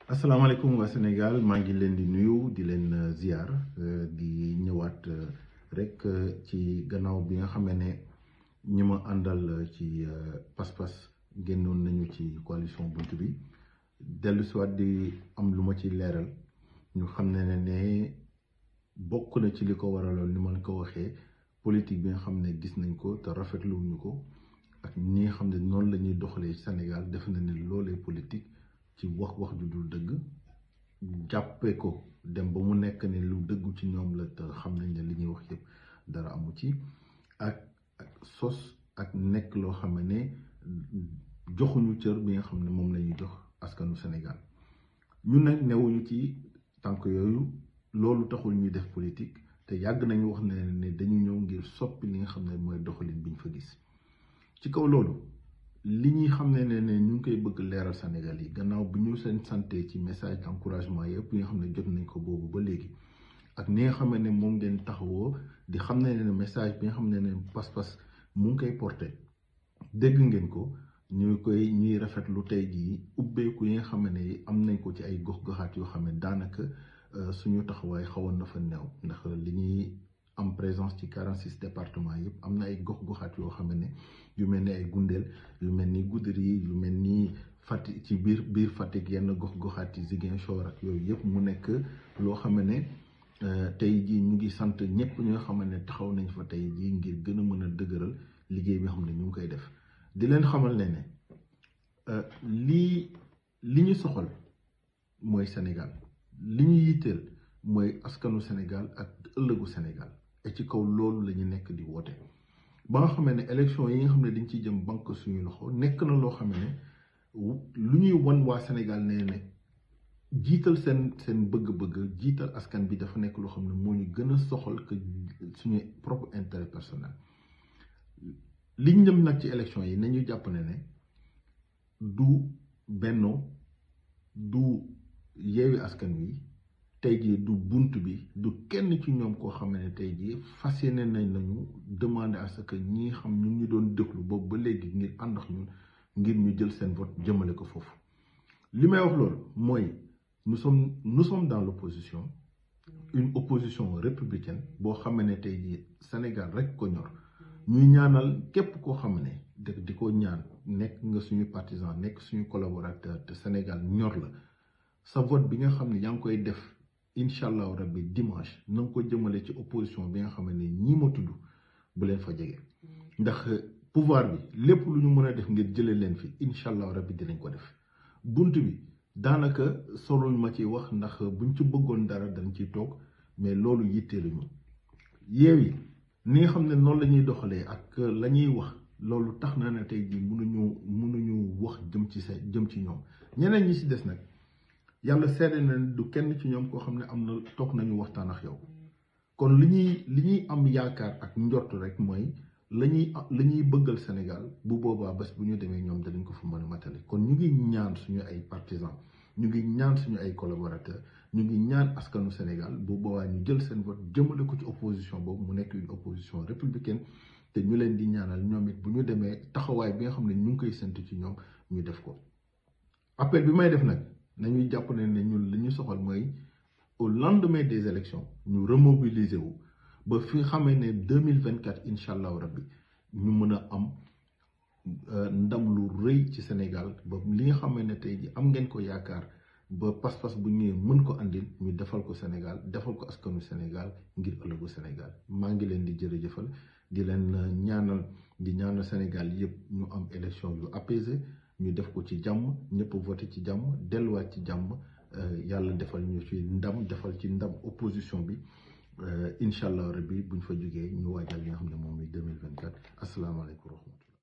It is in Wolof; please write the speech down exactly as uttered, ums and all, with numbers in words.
asalaamaaleykum waa Sénégal maa ngi leen di nuyu di leen ziar di ñëwaat rek ci gannaaw bi nga xam ne ñi ma àndal ci pas-pas génnoon nañu ci coalition Bunt Bi dellu si waat di am lu ma ci leeral ñu xam ne ne ne bokk na ci li ko waraloon ni ma ko waxee politique bi nga xam ne gis nañ ko te rafetlu wuñu ko ak ñi nga xam ne noonu la ñuy doxalee Sénégal def na ne loolee politique ci wax wax ju dul dëgg jàppee ko dem ba mu nekk ne lu dëggu ci ñoom la te xam nañ ne li ñuy wax yëpp dara amu ci ak ak sos ak nekk loo xam ne joxuñu cër bi nga xam ne moom la ñuy jox askanu Sénégal ñun nag newuñu ci tànk yooyu loolu taxul ñuy def politique te yàgg nañu wax ne ne dañu ñëw ngir soppi li nga xam ne mooy doxalin bi ñu fa gis ci kaw loolu li ñuy xam ne ne ne ñu ngi koy bëgg leeral Sénégal yi gannaaw bi ñu seen santé ci message d'encouragement yëpp yi nga xam ne jot nañ ko boobu ba léegi ak ni nga xam ne moom ngeen taxawoo di xam ne ne message bi nga xam ne ne pas-pas mu ngi koy porté dégg ngeen ko ñu koy ñuy rafetlu tey jii ubbeeku yi nga xam ne am nañ ko ci ay gox-goxaat yoo xam ne daanaka suñu taxawaay xawoon na fa neew ndax li ñuy am présence ci quarante-six départements yëpp am na ay gox-goxaat yoo xam ne yu mel ni ay Gundeel yu mel ni Goudiri yu mel ni Fatick ci biir biir Fatick yenn gox-goxaat yi Ziguinchor ak yooyu yëpp mu nekk loo xam ne tey jii ñu ngi sant ñëpp ñi nga xam ne taxaw nañ fa tey jii ngir gën a mën a dëgëral liggéey bi nga xam ne ñu ngi koy def di leen xamal ne ne lii li ñu soxal mooy Sénégal li ñu yitteel mooy askanu Sénégal ak ëllëgu Sénégal et ci kaw loolu la ñu nekk di woote ba nga xam ne élection yi nga xam ne dañ ciy jëm banque suñu loxo nekk na loo xam ne lu ñuy wan waa Sénégal nee ne jiital seen seen bëgg-bëgg jiital askan bi dafa nekk loo xam ne moo ñu gën a soxal que suñu propre intérêt personnel liñ jëm nag ci élection yi nañu jàpp ne ne du Benno du Yewwi Askan Wi tey jii du bunt bi du kenn ci ñoom koo xam ne tey jii fas yéene nañ lañu demander à ce que ñi xam ñu ngi doon déglu boobu ba léegi ngir ànd ak ñun ngir ñu jël seen vote jëmale ko foofu li may wax loolu mooy nous sommes nous sommes dans l'opposition une opposition républicaine boo xam ne tey jii Sénégal rek ko ñor ñuy ñaanal képp koo xam ne di ko ñaan nekk nga suñu partisan nekk suñu collaborateur te Sénégal ñor la sa vote bi nga xam ne yaa ngi koy def incha allahu rabbi dimanche na nga ko jëmale ci opposition bi nga xam ne ñii ma tudd bu leen fa jege ndax pouvoir bi lépp lu ñu mën a def ngir jëlee leen fi incha allahu rabbi dinañ ko def bunt bi daanaka soluñ ma ci wax ndax buñ ci bëggoon dara dañ ciy toog mais loolu yitteeluñu Yewwi ni nga xam ne noonu la ñuy doxalee ak la ñuy wax loolu tax na ne tey jii mënuñu mënuñu wax jëm ci sa jëm ci ñoom ñeneen ñi si des nag yàlla seede na du kenn ci ñoom koo xam ne am na toog nañu waxtaan ak yow kon li ñuy li ñuy am yaakaar ak njort rek mooy la ñuy la ñuy bëggal Sénégal bu boobaa bés bu ñu demee ñoom danañ ko fa mën a matale kon ñu ngi ñaan suñu ay partisans ñu ngi ñaan suñu ay collaborateurs ñu ngi ñaan askanu Sénégal bu boobaa ñu jël seen vote jëmale ko ci opposition boobu mu nekk une opposition républicaine te ñu leen di ñaanal ñoom it bu ñu demee taxawaay bi nga xam ne ñu ngi koy séntu ci ñoom ñu def ko appel bi may def nag nañuy jàpp ne ne ñun li ñu soxal mooy au lendemain des élections ñu remobiliser wu ba fi nga xamee ne deux mille vingt quatre incha allahu rabbi ñu mën a am ndam lu rëy ci Sénégal ba li nga xamee ne tey ji am ngeen ko yaakaar ba pas-pas bu ñëwee mën ko andil ñu defal ko Sénégal defal ko askanu Sénégal ngir ëllëgu Sénégal maa ngi leen di jërëjëfal di leen ñaanal di ñaanal Sénégal yëpp ñu am élection yu apaisé ñu def ko ci jàmm ñëpp voté ci jàmm delluwaat ci jàmm yàlla defal ñu ci ndam defal ci ndam opposition bi incha allah rabbi buñ fa jógee ñu waajal li nga xam ne moom mooy deux mille vingt quatre asalaamaaleykum wa rahmatulah